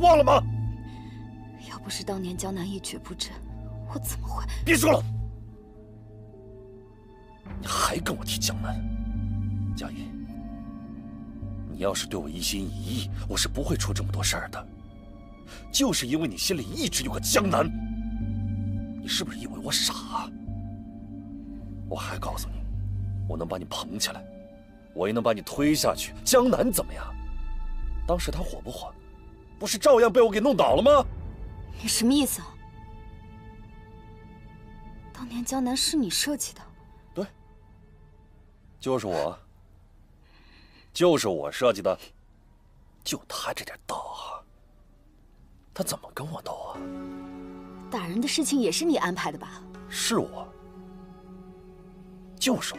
忘了吗？ 要不是当年江南一蹶不振，我怎么会…… 别说了！你还跟我提江南，佳怡，你要是对我一心一意，我是不会出这么多事儿的。就是因为你心里一直有个江南，你是不是以为我傻啊？我还告诉你，我能把你捧起来，我也能把你推下去。江南怎么样？当时他火不火？不是照样被我给弄倒了吗？ 你什么意思啊？当年江南是你设计的？ 对，就是我，就是我设计的。就他这点道行，他怎么跟我斗啊？ 打人的事情也是你安排的吧？ 是我，就是我。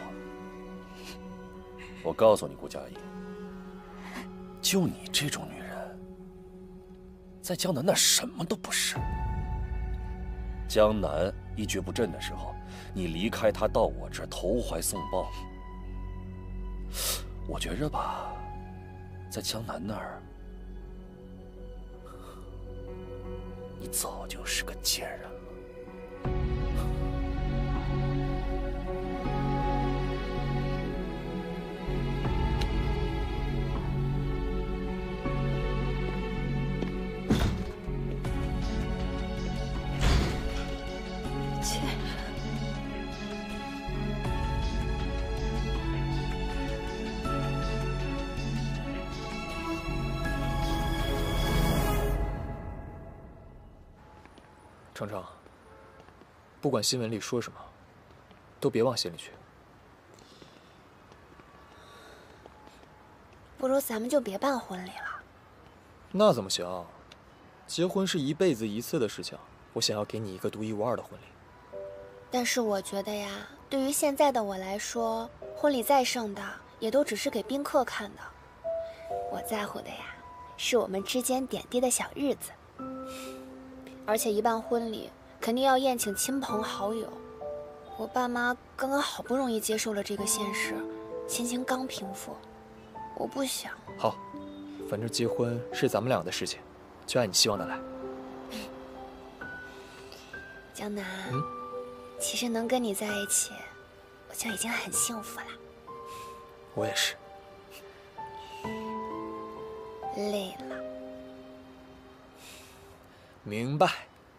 我告诉你，顾佳怡，就你这种女人，在江南那什么都不是。江南一蹶不振的时候，你离开他到我这儿投怀送抱，我觉着吧，在江南那儿，你早就是个贱人了。 贱人！ 程程，不管新闻里说什么，都别往心里去。 不如咱们就别办婚礼了。 那怎么行？结婚是一辈子一次的事情，我想要给你一个独一无二的婚礼。 但是我觉得呀，对于现在的我来说，婚礼再盛大，也都只是给宾客看的。我在乎的呀，是我们之间点滴的小日子。而且一办婚礼，肯定要宴请亲朋好友。我爸妈刚刚好不容易接受了这个现实，心情刚平复，我不想。 好，反正结婚是咱们俩的事情，就按你希望的来。 江南，其实能跟你在一起，我就已经很幸福了。 我也是。 累了。 明白。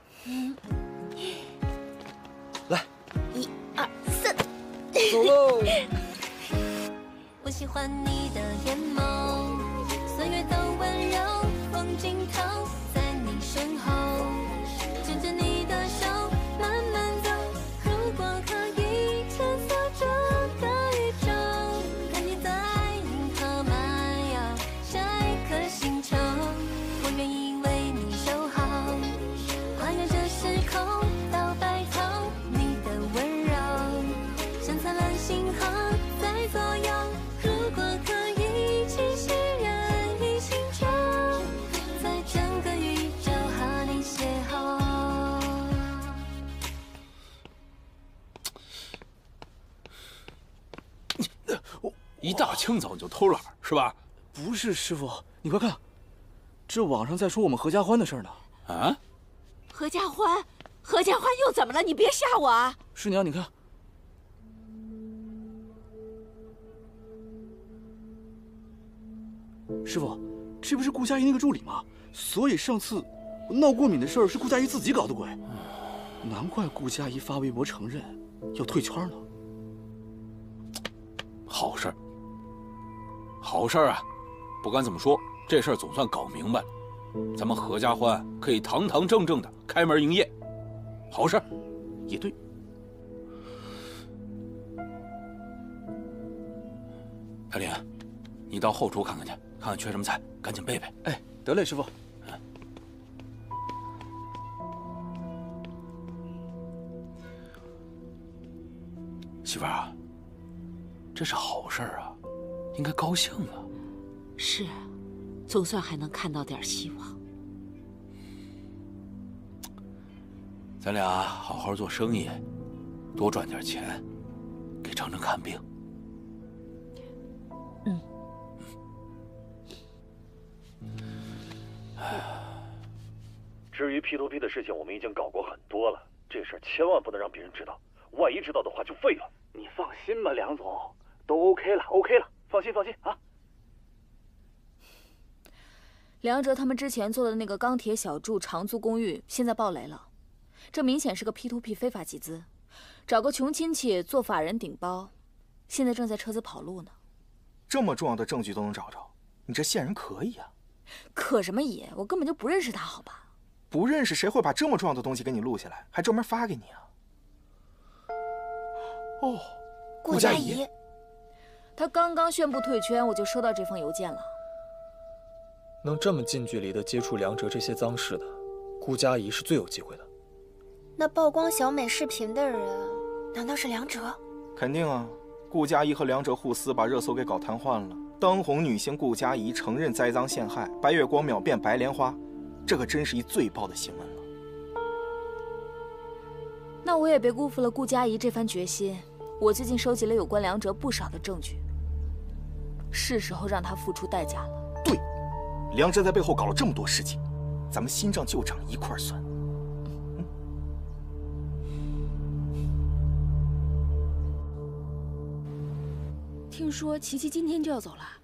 来 ，1、2、3， 走喽！ 我喜欢你的眼眸，岁月的温柔，风景透在你身后，牵着你的手，慢慢走。如果可以穿梭这个宇宙，看你在银河漫游，下一颗星球，我愿意为你守候，跨越这时空到白头，你的温柔像灿烂星河在左右。如果可以清晰人一心中，在整个宇宙和你邂逅。 一大清早你就偷懒是吧？ 不是，师傅，你快看，这网上在说我们合家欢的事呢。 啊？ 合家欢？合家欢又怎么了？你别吓我啊！ 师娘，你看，师傅，这不是顾佳怡那个助理吗？所以上次我闹过敏的事儿是顾佳怡自己搞的鬼，难怪顾佳怡发微博承认要退圈了。 好事儿，好事儿啊！不管怎么说，这事儿总算搞明白了。咱们合家欢可以堂堂正正的开门营业，好事儿。 也对。 小林，你到后厨看看去，看看缺什么菜，赶紧备备。 哎，得嘞，师傅。 媳妇儿啊，这是好事儿啊，应该高兴啊。 是，总算还能看到点希望。 咱俩好好做生意，多赚点钱，给程程看病。 至于 P2P 的事情，我们已经搞过很多了，这事儿千万不能让别人知道，万一知道的话就废了。 你放心吧，梁总，都 OK 了，OK 了，放心啊。 梁哲他们之前做的那个钢铁小筑长租公寓，现在爆雷了，这明显是个 P2P 非法集资，找个穷亲戚做法人顶包，现在正在车子跑路呢。 这么重要的证据都能找着，你这线人可以啊。 可什么以？我根本就不认识他，好吧？ 不认识谁会把这么重要的东西给你录下来，还专门发给你啊？哦， 顾佳怡， 他刚刚宣布退圈，我就收到这封邮件了。 能这么近距离的接触梁哲这些脏事的，顾佳怡是最有机会的。 那曝光小美视频的人，难道是梁哲？ 肯定啊，顾佳怡和梁哲互撕，把热搜给搞瘫痪了。当红女星顾佳怡承认栽赃陷害，白月光秒变白莲花，这可真是一最爆的新闻了。 那我也别辜负了顾佳怡这番决心。我最近收集了有关梁哲不少的证据，是时候让他付出代价了。 对，梁哲在背后搞了这么多事情，咱们新账旧账一块算。 听说琪琪今天就要走了。